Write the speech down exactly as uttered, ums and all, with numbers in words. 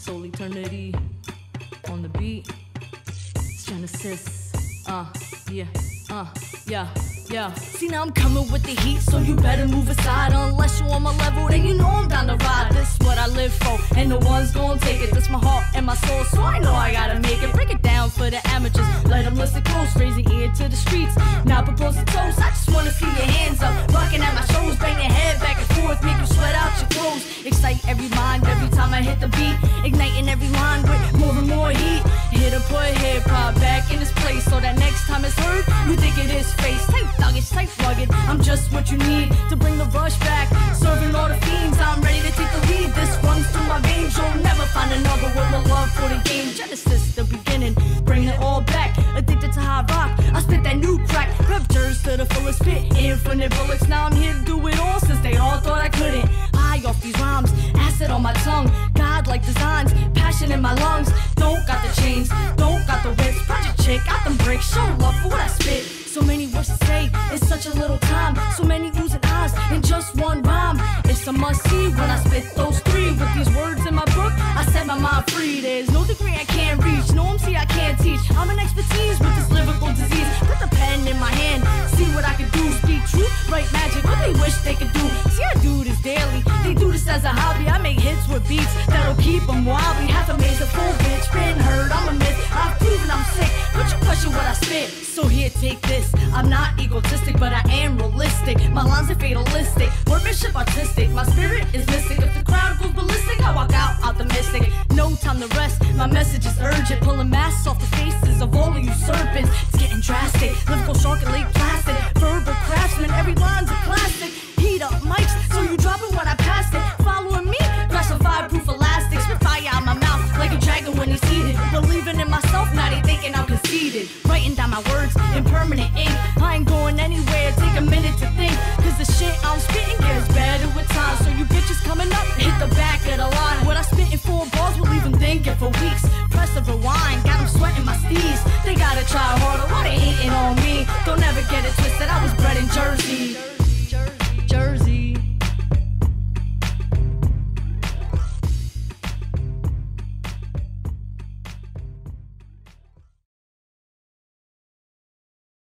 Soul Eternity on the beat. Genesis, uh, yeah, uh, yeah, yeah. See, now I'm coming with the heat, so you better move aside. Unless you on my level, then you know I'm down to ride. This is what I live for, and no one's gonna take it. This my heart and my soul, so I know I gotta make it. Break it down for the amateurs, let them listen close. Raise your ear to the streets, now propose a toast. I just wanna see your hands up, rocking at my shows. Bang your head back and forth, make you sweat out your clothes. Excite every mind every time I hit the beat, igniting every line with more and more heat. Here to put hip-hop back in its place, so that next time it's heard, you think it is face. Type thuggish, type rugged, I'm just what you need to bring the rush back. Serving all the fiends, I'm ready to take the lead. This runs through my veins, you'll never find another with my love for the game. Genesis, the beginning, bring it all back. Addicted to high rock, I spit that new crack. Raptures to the fullest, spit infinite bullets. Now I'm here to do it all, since they all thought I couldn't. High off these rhymes, acid on my tongue, God-like designs, passion in my lungs. Don't got the chains, don't got the whips. Project chick, got them bricks, show love for what I spit. So many words to say in such a little time, so many oozing eyes in just one rhyme. It's a must-see when I spit those three. With these words in my book, I set my mind free. There's no degree I can't reach, no M C I can't teach. I'm an expertise with this lyrical disease. Put the pen in my hand, see what I can do. Speak truth, write magic, what they wish they could do. See, I do this daily, they do this as a hobby. I make hits with beats that'll keep them wobbly. Half amazed, a full bitch, been heard, I'm a myth. I've proven I'm sick, but you question what I spit. So here, take this, I'm not egotistic, but I am realistic. My lines are fatalistic, workmanship artistic. My spirit is mystic, if the crowd goes ballistic, I walk out optimistic. No time to rest, my message is urgent. Pulling masks off the faces of all of you serpents. It's getting drastic, lyrical shark and lake plastic. Verbal craftsman, every line's a classic. Heat up mics, so you drop it when I pass it. Following me, crash a fireproof elastic. Spit fire out my mouth like a dragon when he's heated. Believing in myself, now they thinking I'm conceited. Writing down my words in permanent ink. I ain't going anywhere, take a minute to think. Cause the shit I'm spitting gets better with time. So you bitches coming up, hit the back of the line. What I spit in four bars will leave them thinking for weeks. Press the rewind.